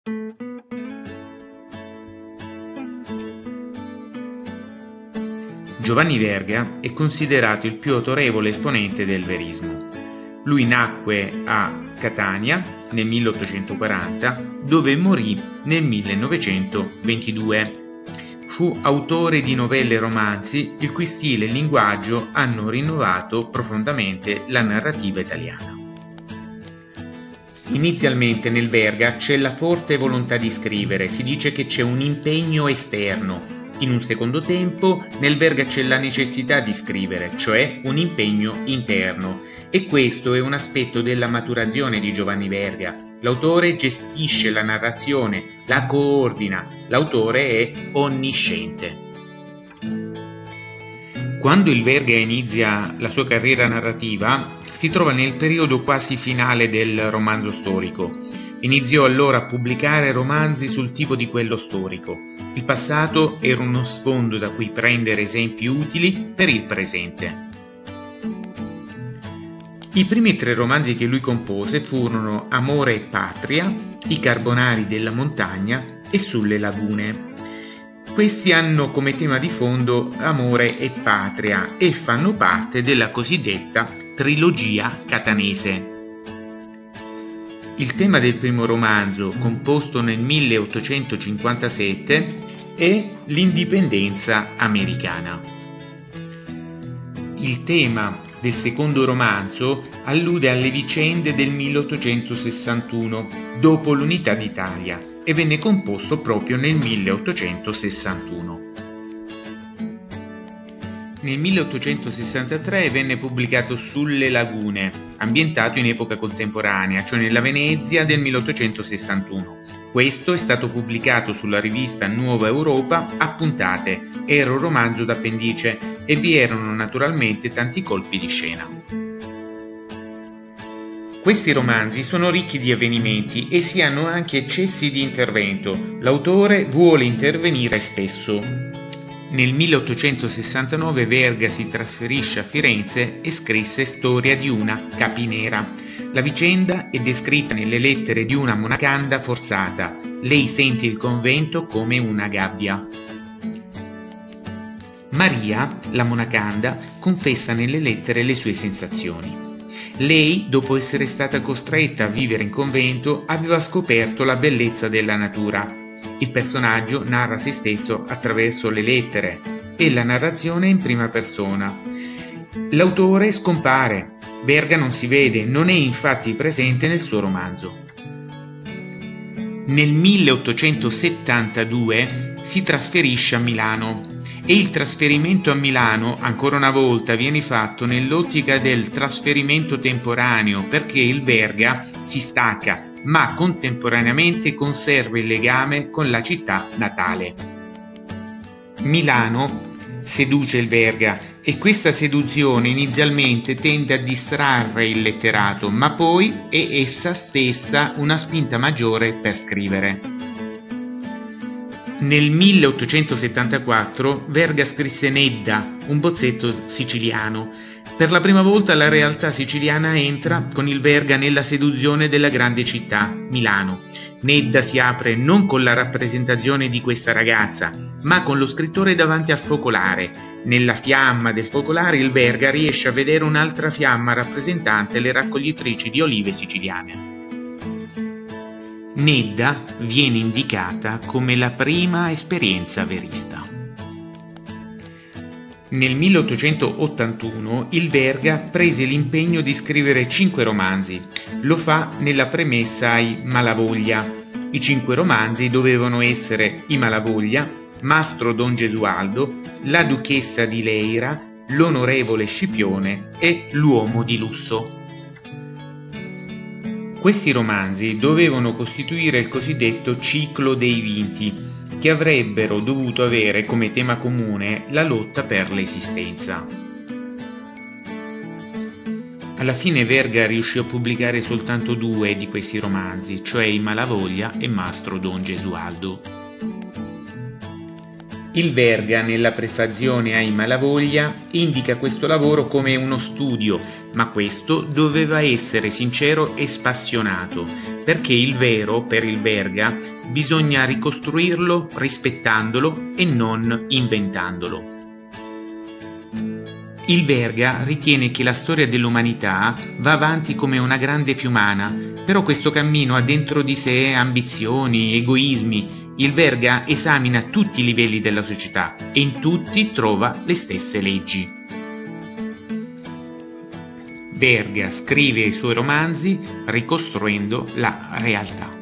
Giovanni Verga è considerato il più autorevole esponente del verismo. Lui nacque a Catania nel 1840, dove morì nel 1922. Fu autore di novelle e romanzi, il cui stile e linguaggio hanno rinnovato profondamente la narrativa italiana. Inizialmente nel Verga c'è la forte volontà di scrivere, si dice che c'è un impegno esterno. In un secondo tempo nel Verga c'è la necessità di scrivere, cioè un impegno interno, e questo è un aspetto della maturazione di Giovanni Verga. L'autore gestisce la narrazione, la coordina, l'autore è onnisciente. Quando il Verga inizia la sua carriera narrativa, si trova nel periodo quasi finale del romanzo storico. Iniziò allora a pubblicare romanzi sul tipo di quello storico. Il passato era uno sfondo da cui prendere esempi utili per il presente. I primi 3 romanzi che lui compose furono Amore e Patria, I Carbonari della montagna e Sulle lagune. Questi hanno come tema di fondo amore e patria e fanno parte della cosiddetta trilogia catanese. Il tema del primo romanzo, composto nel 1857, è l'indipendenza americana. Il tema del secondo romanzo allude alle vicende del 1861, dopo l'unità d'Italia, e venne composto proprio nel 1861. Nel 1863 venne pubblicato Sulle lagune, ambientato in epoca contemporanea, cioè nella Venezia del 1861. Questo è stato pubblicato sulla rivista Nuova Europa a puntate, era un romanzo d'appendice e vi erano naturalmente tanti colpi di scena. Questi romanzi sono ricchi di avvenimenti e si hanno anche eccessi di intervento. L'autore vuole intervenire spesso. Nel 1869 Verga si trasferisce a Firenze e scrisse Storia di una capinera. La vicenda è descritta nelle lettere di una monacanda forzata. Lei sente il convento come una gabbia. Maria, la monacanda, confessa nelle lettere le sue sensazioni. Lei, dopo essere stata costretta a vivere in convento, aveva scoperto la bellezza della natura. Il personaggio narra se stesso attraverso le lettere e la narrazione è in prima persona. L'autore scompare. Verga non si vede, non è infatti presente nel suo romanzo. Nel 1872 si trasferisce a Milano e il trasferimento a Milano ancora una volta viene fatto nell'ottica del trasferimento temporaneo, perché il Verga si stacca ma contemporaneamente conserva il legame con la città natale. Milano seduce il Verga e questa seduzione inizialmente tende a distrarre il letterato, ma poi è essa stessa una spinta maggiore per scrivere. Nel 1874 Verga scrisse Nedda, un bozzetto siciliano. Per la prima volta la realtà siciliana entra con il Verga nella seduzione della grande città, Milano. Nedda si apre non con la rappresentazione di questa ragazza, ma con lo scrittore davanti al focolare. Nella fiamma del focolare il Verga riesce a vedere un'altra fiamma rappresentante le raccoglitrici di olive siciliane. Nedda viene indicata come la prima esperienza verista. Nel 1881 il Verga prese l'impegno di scrivere 5 romanzi. Lo fa nella premessa ai Malavoglia. I 5 romanzi dovevano essere I Malavoglia, Mastro Don Gesualdo, La Duchessa di Leira, L'Onorevole Scipione e L'Uomo di Lusso. Questi romanzi dovevano costituire il cosiddetto ciclo dei vinti, che avrebbero dovuto avere come tema comune la lotta per l'esistenza. Alla fine Verga riuscì a pubblicare soltanto 2 di questi romanzi, cioè I Malavoglia e Mastro Don Gesualdo. Il Verga, nella prefazione ai Malavoglia, indica questo lavoro come uno studio ma questo doveva essere sincero e spassionato, perché il vero, per il Verga, bisogna ricostruirlo rispettandolo e non inventandolo. Il Verga ritiene che la storia dell'umanità va avanti come una grande fiumana, però questo cammino ha dentro di sé ambizioni, egoismi. Il Verga esamina tutti i livelli della società e in tutti trova le stesse leggi. Verga scrive i suoi romanzi ricostruendo la realtà.